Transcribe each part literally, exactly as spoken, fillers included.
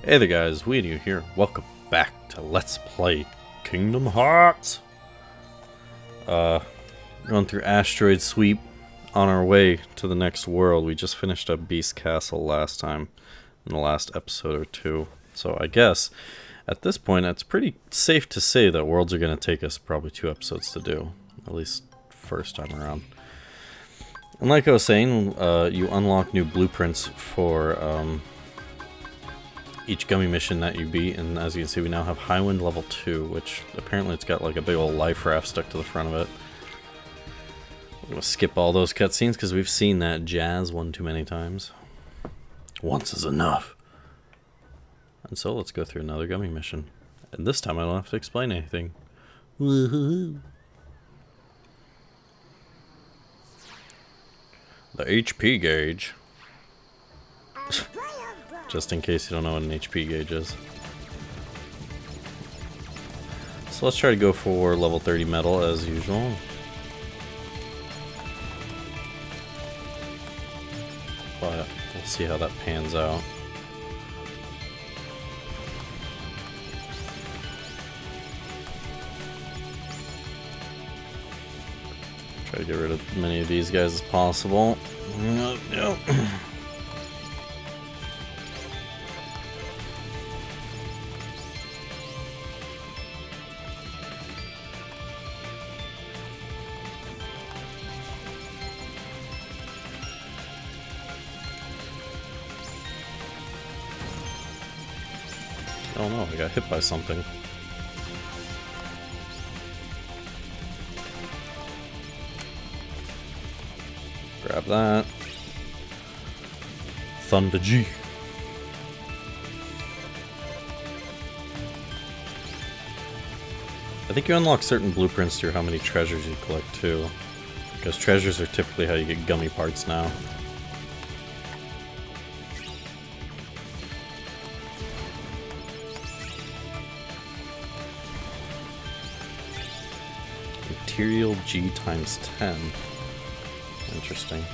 Hey there guys, TheWeoneo here. Welcome back to Let's Play Kingdom Hearts! Uh, going through Asteroid Sweep on our way to the next world. We just finished up Beast Castle last time, in the last episode or two. So I guess, at this point, it's pretty safe to say that worlds are going to take us probably two episodes to do. At least, first time around. And like I was saying, uh, you unlock new blueprints for, um... each gummy mission that you beat, and as you can see we now have Highwind level two, which apparently it's got like a big old life raft stuck to the front of it. I'm gonna skip all those cutscenes because we've seen that jazz one too many times. Once is enough. And so let's go through another gummy mission. And this time I don't have to explain anything. Woohoo! The H P gauge. Just in case you don't know what an H P gauge is. So let's try to go for level thirty metal as usual. But we'll see how that pans out. Try to get rid of as many of these guys as possible. Nope, nope. Oh no, I got hit by something. Grab that. Thunder G. I think you unlock certain blueprints through how many treasures you collect too. Because treasures are typically how you get gummy parts now. Material G times ten. Interesting.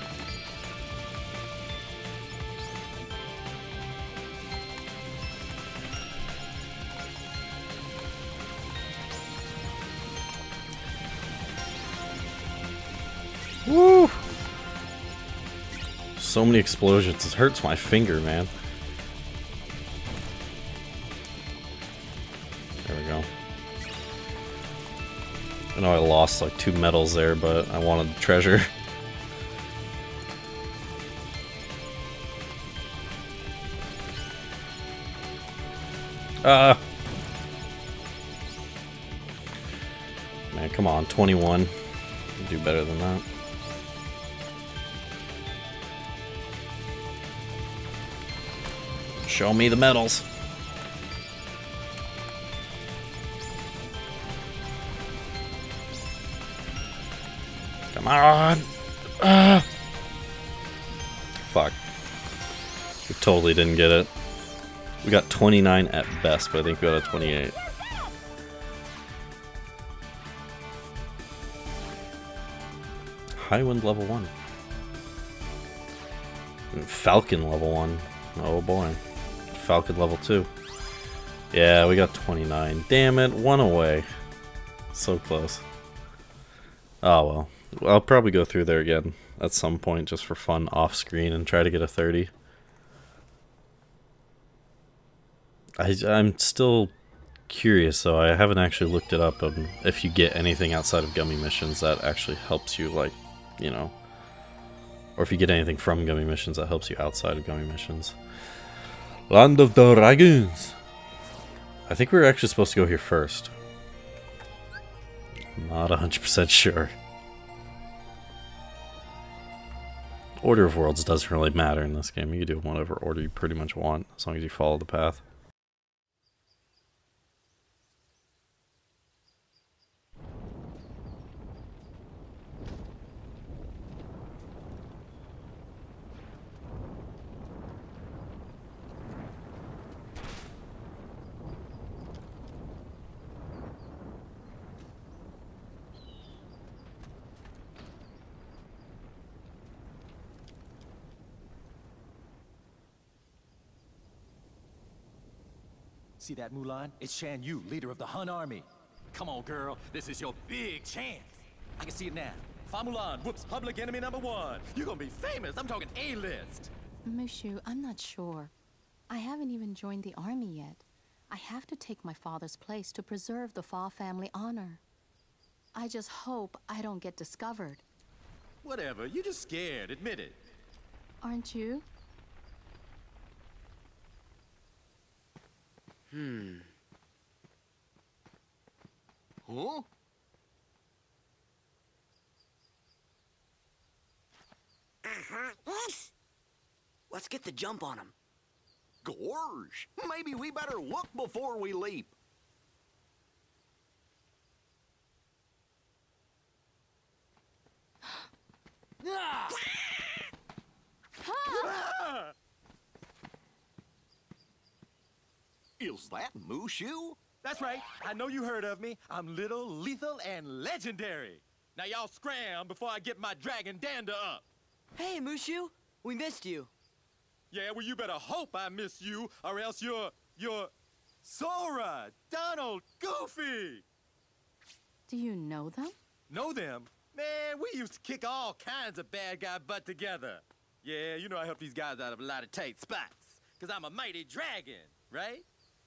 Woo! So many explosions. It hurts my finger, man. There we go. I know I lost like two medals there, but I wanted the treasure. Ah! Man, come on, twenty-one. Do better than that. Show me the medals. Come on! Ah. Fuck. We totally didn't get it. We got twenty-nine at best, but I think we got a twenty-eight. Highwind level one. And Falcon level one. Oh boy. Falcon level two. Yeah, we got twenty-nine. Damn it, one away. So close. Oh well. I'll probably go through there again at some point just for fun off screen and try to get a thirty. I, I'm still curious though, I haven't actually looked it up um, if you get anything outside of gummy missions that actually helps you, like, you know, or if you get anything from gummy missions that helps you outside of gummy missions. Land of the Dragons! I think we were actually supposed to go here first. Not one hundred percent sure. Order of worlds doesn't really matter in this game. You can do whatever order you pretty much want, as long as you follow the path. See that, Mulan? It's Shan Yu, leader of the Hun army. Come on, girl. This is your big chance. I can see it now. Fa Mulan whoops public enemy number one. You're gonna be famous. I'm talking A-list. Mushu, I'm not sure. I haven't even joined the army yet. I have to take my father's place to preserve the Fa family honor. I just hope I don't get discovered. Whatever. You're just scared. Admit it. Aren't you? Hmm. Huh? Uh-huh. Yes. Let's get the jump on him. Gorge, maybe we better look before we leap. Ah! Ah! Is that Mushu? That's right. I know you heard of me. I'm little, lethal, and legendary. Now y'all scram before I get my dragon dander up. Hey, Mushu, we missed you. Yeah, well, you better hope I miss you, or else you're, you're Sora, Donald, Goofy. Do you know them? Know them? Man, we used to kick all kinds of bad guy butt together. Yeah, you know I help these guys out of a lot of tight spots, because I'm a mighty dragon, right?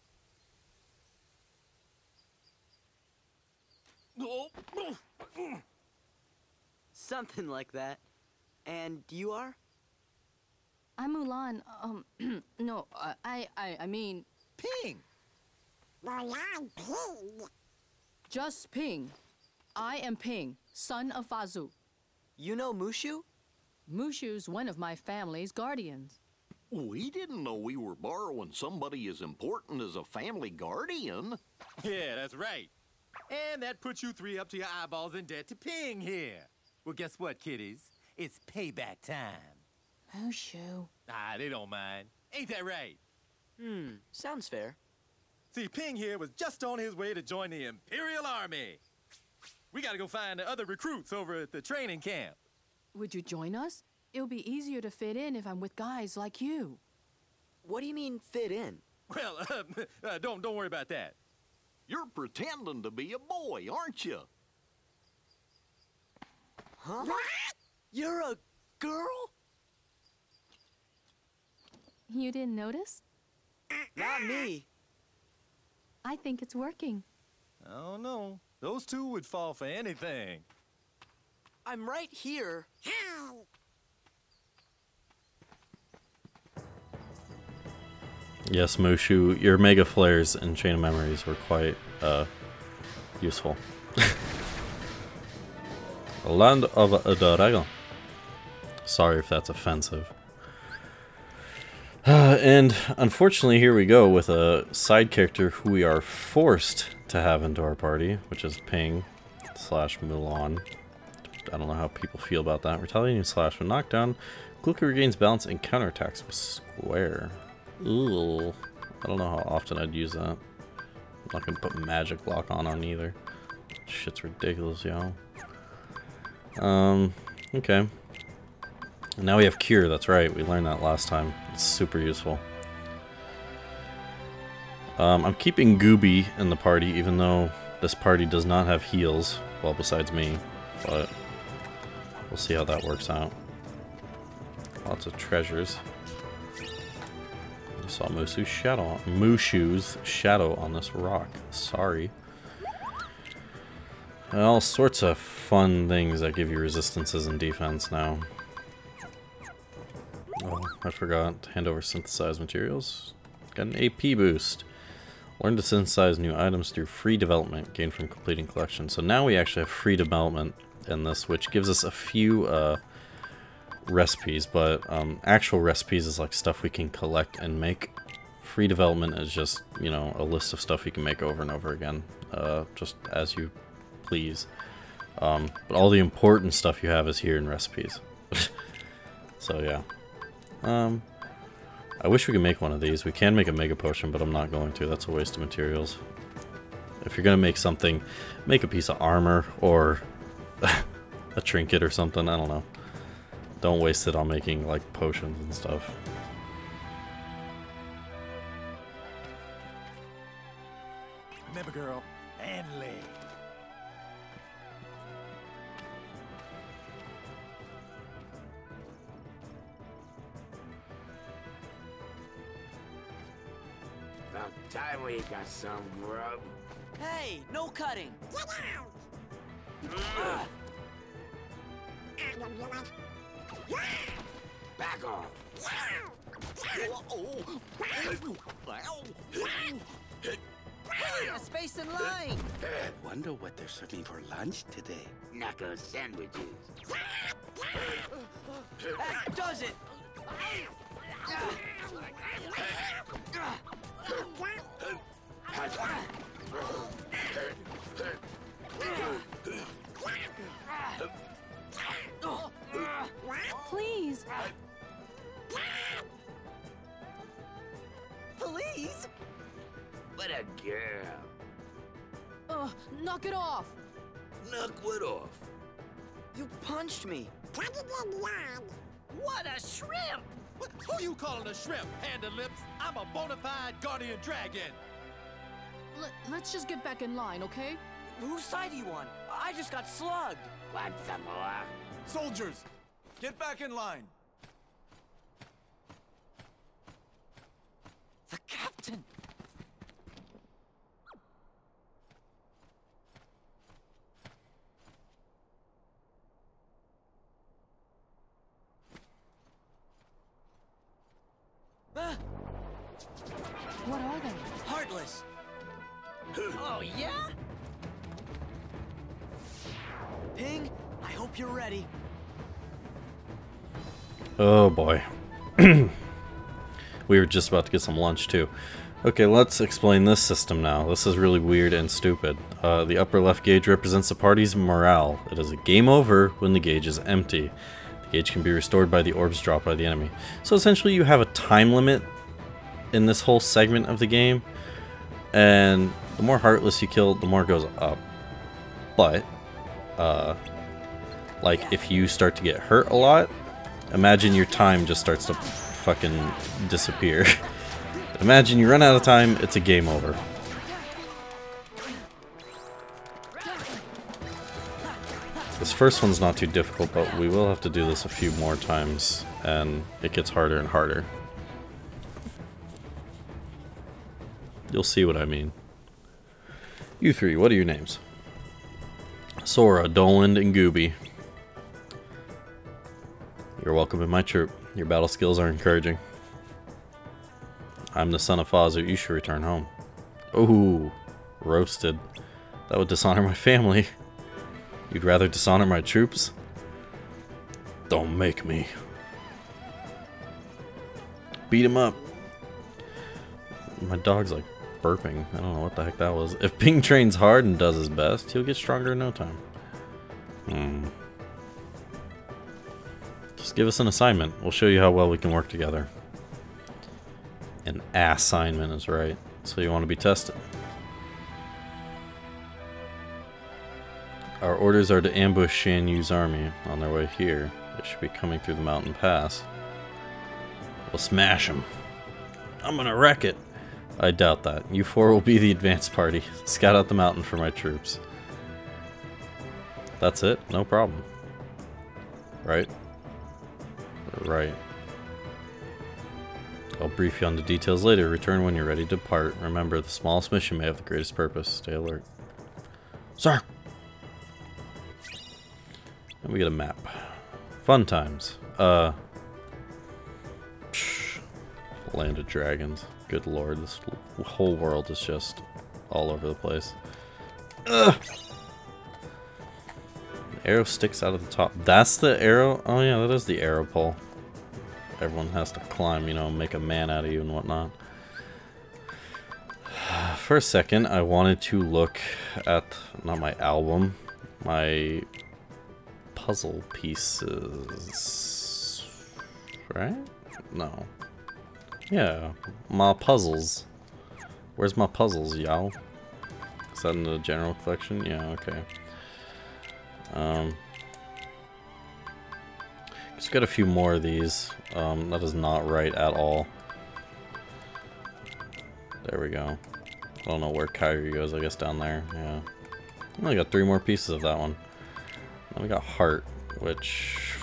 Something like that. And you are? I'm Mulan. Um, no, uh, I, I, I mean, Ping! Mulan Ping. just Ping. I am Ping, son of Fazu. You know Mushu? Mushu's one of my family's guardians. We didn't know we were borrowing somebody as important as a family guardian. Yeah, that's right. And that puts you three up to your eyeballs in debt to Ping here. Well, guess what, kiddies? It's payback time. Mushu. Ah, they don't mind. Ain't that right? Hmm, sounds fair. See, Ping here was just on his way to join the Imperial Army. We gotta go find the other recruits over at the training camp. Would you join us? It'll be easier to fit in if I'm with guys like you. What do you mean, fit in? Well, uh, uh, don't, don't worry about that. You're pretending to be a boy, aren't you? Huh? You're a girl? You didn't notice? Not me. I think it's working. I don't know. Those two would fall for anything. I'm right here. Hi. Yes, Mushu, your Mega Flares and Chain of Memories were quite uh, useful. Land of the Dragon. Sorry if that's offensive. Uh, and unfortunately, here we go with a side character who we are forced to have into our party, which is Ping slash Mulan. I don't know how people feel about that. Retaliating slash when knocked down, quickly regains balance and counterattacks with square. Ooh, I don't know how often I'd use that. I'm not gonna put magic lock on on either. Shit's ridiculous, yo. Um, okay. And now we have Cure, that's right, we learned that last time. It's super useful. Um, I'm keeping Gooby in the party, even though this party does not have heals, well, besides me, but we'll see how that works out. Lots of treasures. I saw Mushu's shadow, Mushu's shadow on this rock. Sorry. All sorts of fun things that give you resistances and defense now. Oh, I forgot to hand over synthesized materials. Got an A P boost. Learn to synthesize new items through free development gained from completing collection. So now we actually have free development in this, which gives us a few uh, recipes, but um, actual recipes is like stuff we can collect and make. Free development is just, you know, a list of stuff you can make over and over again, uh, just as you please. Um, but all the important stuff you have is here in recipes. So yeah. Um, I wish we could make one of these. We can make a mega potion, but I'm not going to. That's a waste of materials. If you're gonna make something, make a piece of armor or a trinket or something. I don't know. Don't waste it on making like potions and stuff. About time we got some grub. Hey, no cutting. Get out! Ah, Ambulance. Back off. a space in line. Wonder what they're serving for lunch today. Knuckle sandwiches. That does it. Please. Please? What a girl. Ugh, knock it off. Knock what off? You punched me. Cut it in line. What a shrimp! What, who you calling a shrimp, hand and lips? I'm a bona fide guardian dragon. L let's just get back in line, okay? Whose side are you on? I just got slugged. Want some more? Soldiers, get back in line. The captain. Ah, What are they? heartless. Oh, yeah? Ping, I hope you're ready. Oh boy. We were just about to get some lunch too. Okay, let's explain this system now. This is really weird and stupid. Uh, the upper left gauge represents the party's morale. It is a game over when the gauge is empty. The gauge can be restored by the orbs dropped by the enemy. So essentially you have a time limit in this whole segment of the game. And the more Heartless you kill, the more it goes up. But, uh, like if you start to get hurt a lot, imagine your time just starts to fucking disappear. Imagine you run out of time, it's a game over. This first one's not too difficult, but we will have to do this a few more times, and it gets harder and harder. You'll see what I mean. You three, what are your names? Sora, Doland, and Gooby. You're welcome in my troop. Your battle skills are encouraging. I'm the son of Fazu. You should return home. Ooh, roasted. That would dishonor my family. You'd rather dishonor my troops? Don't make me. Beat him up. My dog's like burping. I don't know what the heck that was. If Ping trains hard and does his best, he'll get stronger in no time. Hmm. Just give us an assignment. We'll show you how well we can work together. An assignment is right. So you want to be tested. Our orders are to ambush Shan Yu's army on their way here. They should be coming through the mountain pass. We'll smash them. I'm gonna wreck it. I doubt that. You four will be the advance party. Scout out the mountain for my troops. That's it? No problem. Right? Right. I'll brief you on the details later. Return when you're ready to depart. Remember, the smallest mission may have the greatest purpose. Stay alert. Sir! And we get a map. Fun times. Uh... Psh, Land of Dragons. Good lord, this whole world is just all over the place. Ugh! The arrow sticks out of the top. That's the arrow? Oh yeah, that is the arrow pole. Everyone has to climb, you know, make a man out of you and whatnot. For a second, I wanted to look at, not my album, my puzzle pieces. Right? No. Yeah, my puzzles. Where's my puzzles, y'all? Is that in the general collection? Yeah, okay. Um, just got a few more of these. Um, that is not right at all. There we go. I don't know where Kyrie goes. I guess down there. Yeah. I only got three more pieces of that one. Then we got Heart, which.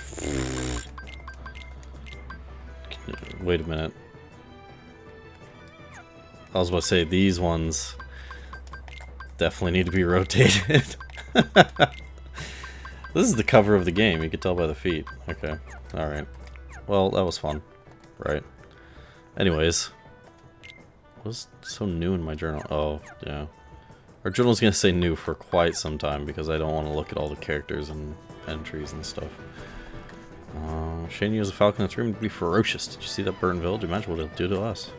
Wait a minute. I was about to say, these ones definitely need to be rotated. This is the cover of the game, you can tell by the feet. Okay, alright. Well, that was fun, right? Anyways. What's so new in my journal? Oh, yeah. Our journal's gonna say new for quite some time because I don't want to look at all the characters and entries and stuff. Uh, Shane used a falcon that's rumored to be ferocious. Did you see that burnt village? Imagine what it'll do to us.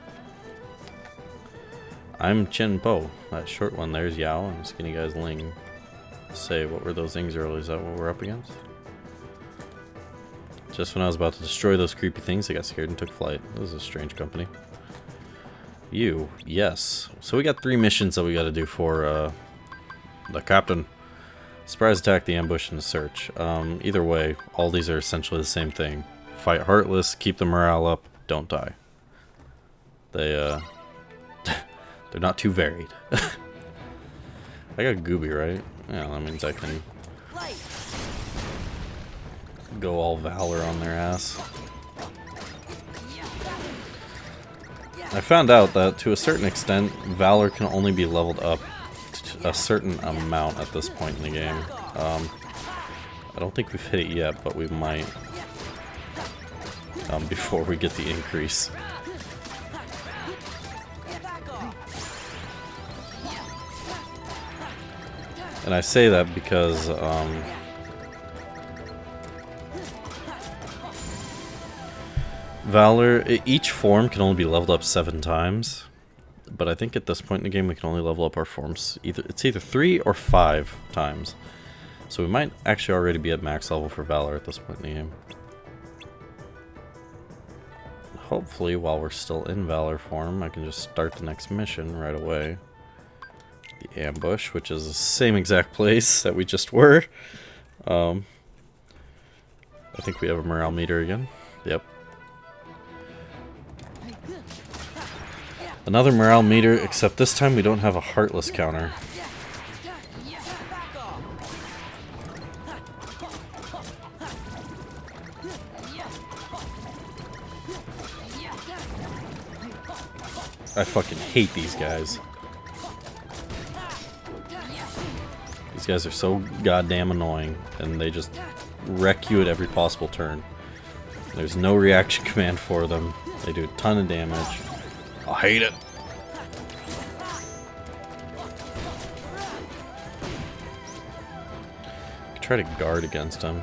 I'm Chen Po. That short one there's Yao and skinny guy's Ling. Say, what were those things earlier? Is that what we're up against? Just when I was about to destroy those creepy things, I got scared and took flight. This is a strange company. You, yes. So we got three missions that we got to do for uh, the captain. Surprise attack, the ambush, and the search. Um, either way, all these are essentially the same thing. Fight heartless, keep the morale up, don't die. They, uh... they're not too varied. I got Gooby, right? Yeah, that means I can go all Valor on their ass. I found out that, to a certain extent, Valor can only be leveled up to a certain amount at this point in the game. Um, I don't think we've hit it yet, but we might um, before we get the increase. And I say that because um, Valor, each form can only be leveled up seven times, but I think at this point in the game we can only level up our forms either it's either three or five times. So we might actually already be at max level for Valor at this point in the game. Hopefully, while we're still in Valor form, I can just start the next mission right away. The ambush, which is the same exact place that we just were. Um, I think we have a morale meter again. Yep. Another morale meter, except this time we don't have a heartless counter. I fucking hate these guys. These guys are so goddamn annoying, and they just wreck you at every possible turn. There's no reaction command for them. They do a ton of damage. I hate it. Try to guard against him.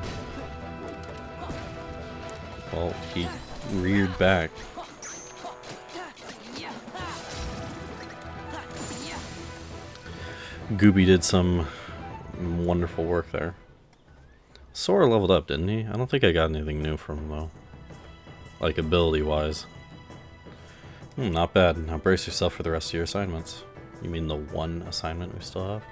Well, he reared back. Gooby did some wonderful work there. Sora leveled up, didn't he? I don't think I got anything new from him, though. Like, ability-wise. Hmm, not bad. Now brace yourself for the rest of your assignments. You mean the one assignment we still have?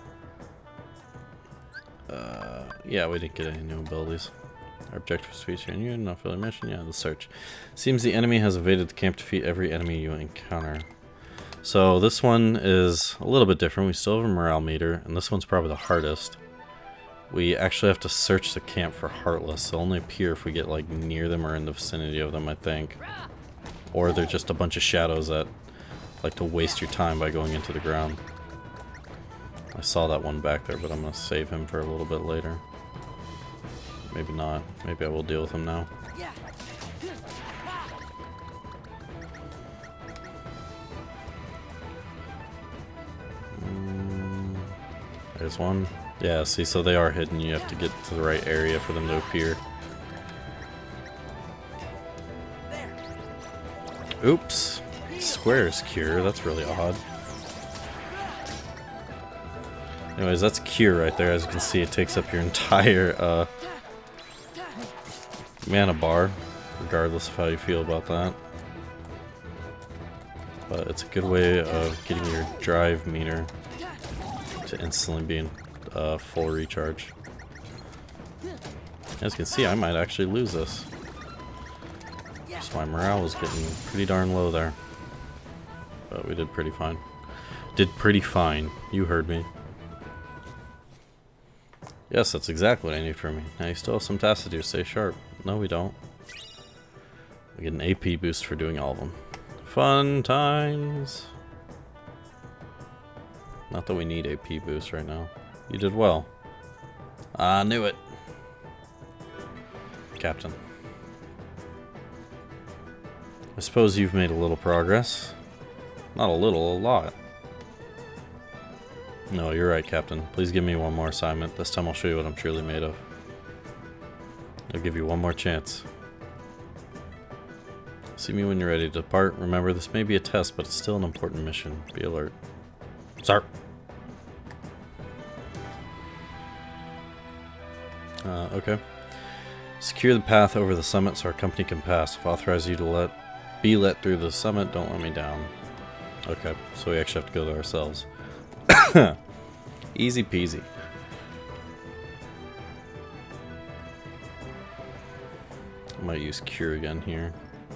Uh, yeah, we didn't get any new abilities. Our objective is to feature in you, not for the mission. Yeah, the search. Seems the enemy has evaded the camp. Defeat every enemy you encounter. So this one is a little bit different. We still have a morale meter, and this one's probably the hardest. We actually have to search the camp for Heartless. They'll only appear if we get like near them or in the vicinity of them, I think. Or they're just a bunch of shadows that like to waste your time by going into the ground. I saw that one back there, but I'm going to save him for a little bit later. Maybe not. Maybe I will deal with him now. Mm, there's one. Yeah, see, so they are hidden. You have to get to the right area for them to appear. Oops. Square's cure. That's really odd. Anyways, that's cure right there. As you can see, it takes up your entire uh, mana bar, regardless of how you feel about that. But it's a good way of getting your drive meter to instantly be in uh, full recharge. As you can see, I might actually lose this. Just my morale was getting pretty darn low there. But we did pretty fine. Did pretty fine. You heard me. Yes, that's exactly what I need from me. Now you still have some tasks to do. Stay sharp. No, we don't. We get an A P boost for doing all of them. Fun times. Not that we need A P boost right now. You did well. I knew it. Captain. I suppose you've made a little progress. Not a little, a lot. No, you're right, Captain. Please give me one more assignment. This time I'll show you what I'm truly made of. I'll give you one more chance. See me when you're ready to depart. Remember, this may be a test, but it's still an important mission. Be alert. Sir. Uh, okay. Secure the path over the summit so our company can pass. If I authorize you to let be let through the summit, don't let me down. Okay, so we actually have to go there ourselves. Easy peasy. I might use Cure again here.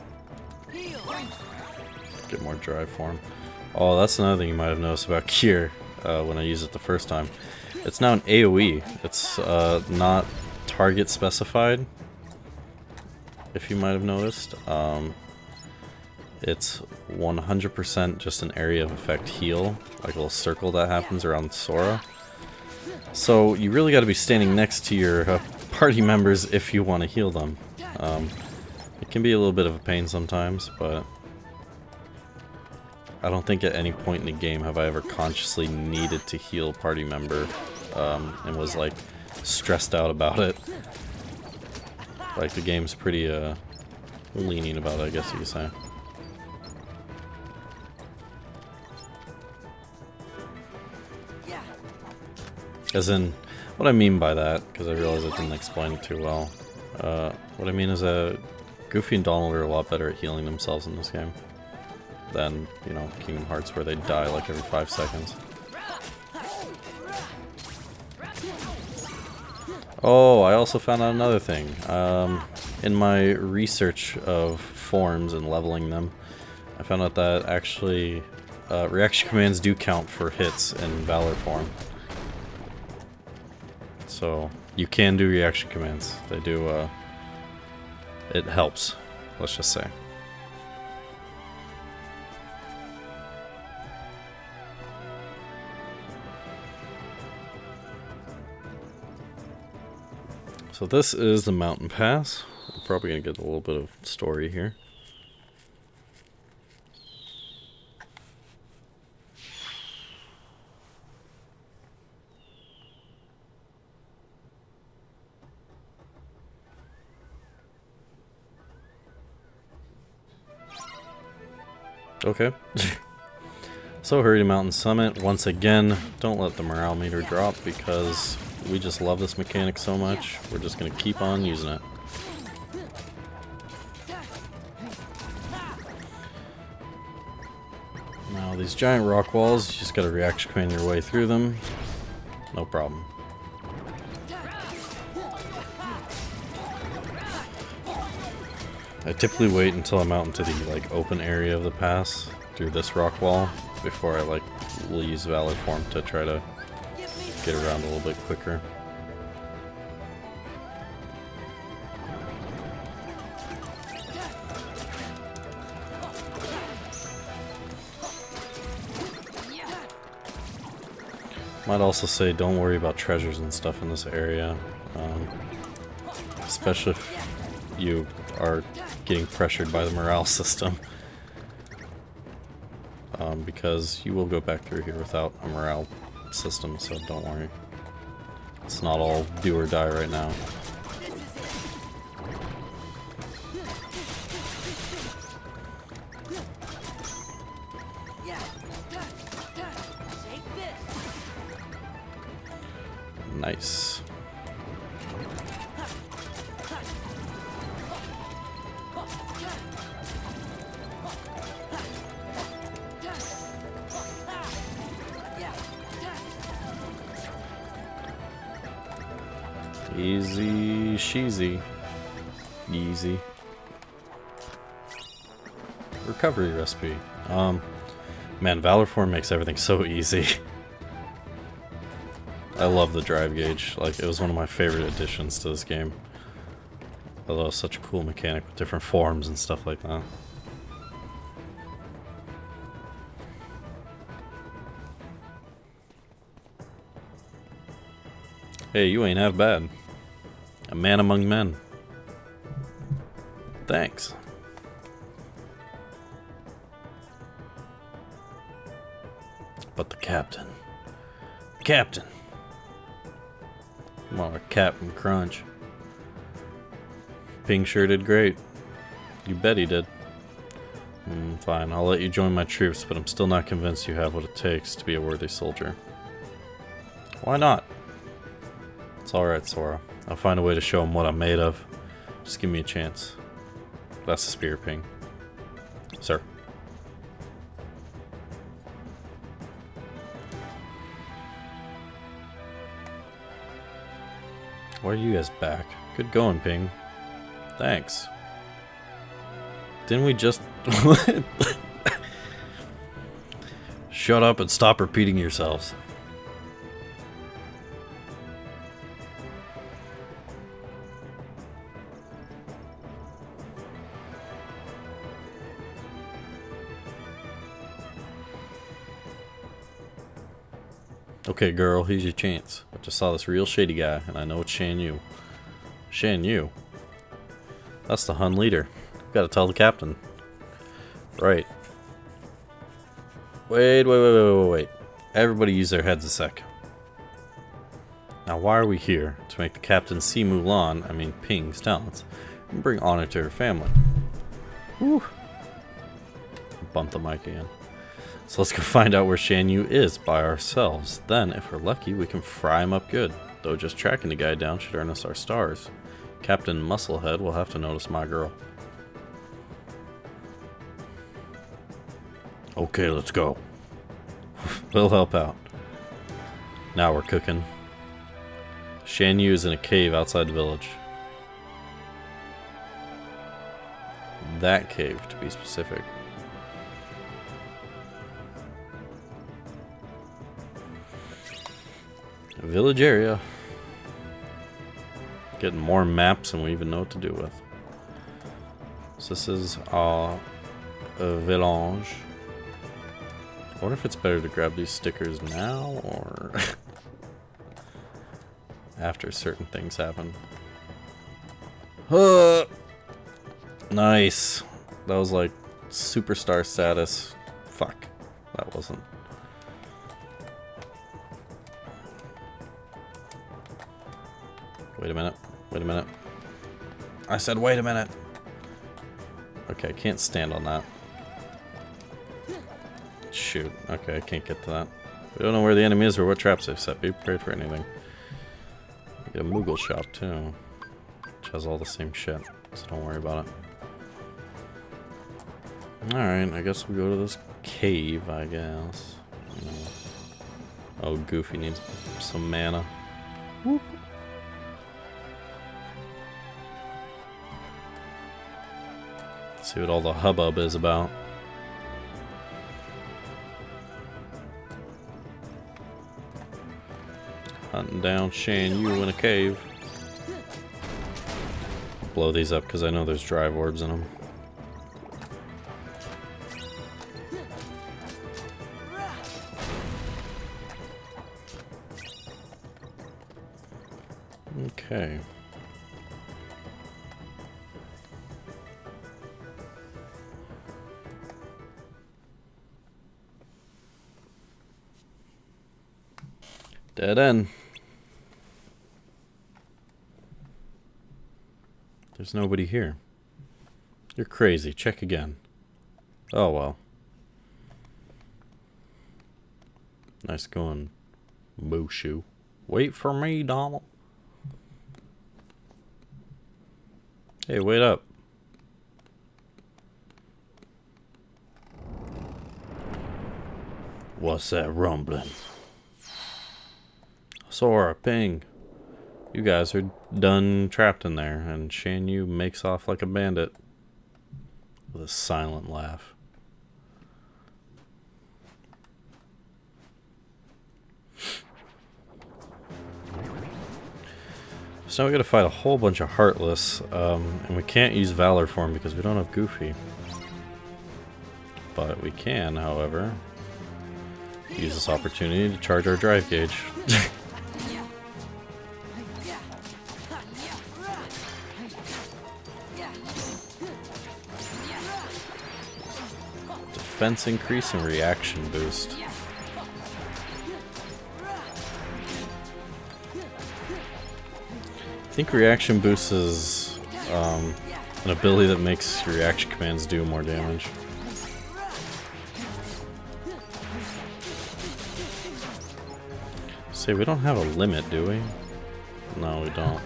Get more drive for him. Oh, that's another thing you might have noticed about Cure uh, when I used it the first time. It's now an AoE. It's uh, not target specified, if you might have noticed. Um, it's one hundred percent just an area of effect heal, like a little circle that happens around Sora. So you really got to be standing next to your uh, party members if you want to heal them. Um, it can be a little bit of a pain sometimes, but I don't think at any point in the game have I ever consciously needed to heal a party member um, and was like stressed out about it. Like the game's pretty uh, lenient about it, I guess you could say. As in, what I mean by that, because I realize I didn't explain it too well. Uh, what I mean is that Goofy and Donald are a lot better at healing themselves in this game than, you know, Kingdom Hearts, where they die like every five seconds. Oh, I also found out another thing. Um, in my research of forms and leveling them, I found out that actually uh, reaction commands do count for hits in Valor form. So you can do reaction commands. They do, uh, it helps, let's just say. So this is the mountain pass. We're probably gonna get a little bit of story here. Okay. So hurry to Mountain Summit. Once again, don't let the morale meter drop because we just love this mechanic so much. We're just going to keep on using it. Now these giant rock walls, you just got to reaction command your way through them. No problem. I typically wait until I'm out into the like open area of the pass through this rock wall before I like will use Valor form to try to get around a little bit quicker. Might also say don't worry about treasures and stuff in this area, um, especially if you are getting pressured by the morale system, um, because you will go back through here without a morale system, so don't worry. It's not all do or die right now. Nice. Easy sheezy. Easy. Recovery recipe. Um, man, Valor form makes everything so easy. I love the drive gauge. Like, it was one of my favorite additions to this game. Although it's such a cool mechanic with different forms and stuff like that. Hey, you ain't half bad. A man among men. Thanks. But the captain. Captain. Come on, Captain Crunch. Ping sure did great. You bet he did. Mm, fine, I'll let you join my troops, but I'm still not convinced you have what it takes to be a worthy soldier. Why not? It's alright, Sora. I'll find a way to show him what I'm made of. Just give me a chance. That's the spear, Ping. Sir. Why are you guys back? Good going, Ping. Thanks. Didn't we just... Shut up and stop repeating yourselves. Okay, girl, here's your chance. I just saw this real shady guy, and I know it's Shan Yu. Shan Yu? That's the Hun leader. Gotta tell the captain. Right. Wait, wait, wait, wait, wait, wait. Everybody use their heads a sec. Now, why are we here? To make the captain see Mulan, I mean Ping's talents, and bring honor to her family. Whew. Bump the mic again. So let's go find out where Shan Yu is by ourselves. Then, if we're lucky, we can fry him up good. Though just tracking the guy down should earn us our stars. Captain Musclehead will have to notice my girl. Okay, let's go. We'll help out. Now we're cooking. Shan Yu is in a cave outside the village. That cave, to be specific. Village area. Getting more maps than we even know what to do with. So this is our uh, village. I wonder if it's better to grab these stickers now or after certain things happen. Uh, nice. That was like superstar status. Fuck. That wasn't. Wait a minute. Wait a minute. I said wait a minute. Okay, I can't stand on that. Shoot. Okay, I can't get to that. We don't know where the enemy is or what traps they've set. Be prepared for anything. We get a Moogle shop too, which has all the same shit, so don't worry about it. Alright, I guess we go to this cave, I guess. Oh, Goofy needs some mana. Whoop. Let's see what all the hubbub is about. Hunting down Shan Yu in a cave. Blow these up because I know there's drive orbs in them. Okay. Dead end. There's nobody here. You're crazy. Check again. Oh well. Nice going, Mushu. Wait for me, Donald. Hey, wait up. What's that rumbling? Sora, Ping. You guys are done trapped in there, and Shan Yu makes off like a bandit with a silent laugh. So now we gotta fight a whole bunch of Heartless, um, and we can't use Valor for him because we don't have Goofy. But we can, however, use this opportunity to charge our drive gauge. defense increase and reaction boost. I think reaction boost is um, an ability that makes your reaction commands do more damage. Say, we don't have a limit, do we? No, we don't.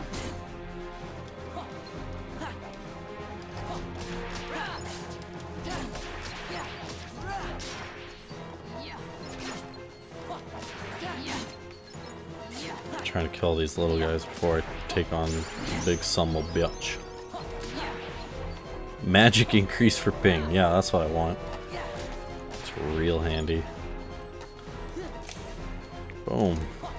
Trying to kill these little guys before I take on the big son of a bitch. Magic increase for ping. Yeah, that's what I want. It's real handy. Boom.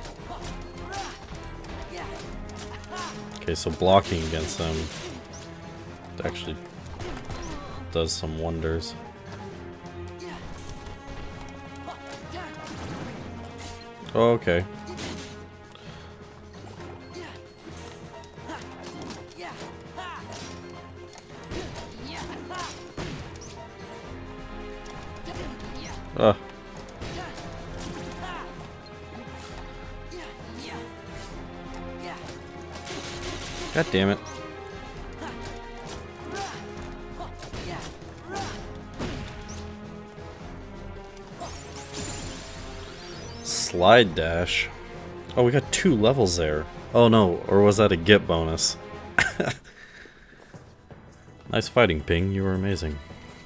Okay, so blocking against them actually does some wonders. Oh, okay. Uh. God damn it. Slide dash. Oh, we got two levels there. Oh no, or was that a get bonus? Nice fighting, Ping. You were amazing.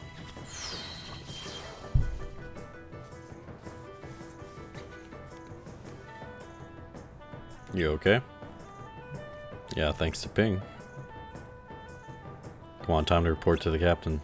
You okay? Yeah, thanks to Ping. Come on, time to report to the captain.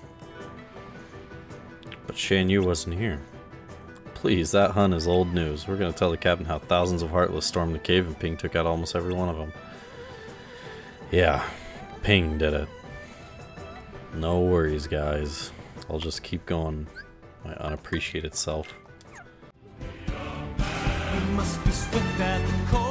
But Shan Yu wasn't here. Please, that Hun is old news. We're gonna tell the captain how thousands of Heartless stormed the cave and Ping took out almost every one of them. Yeah, Ping did it. No worries, guys. I'll just keep going my unappreciated self. You must be swift as the cold.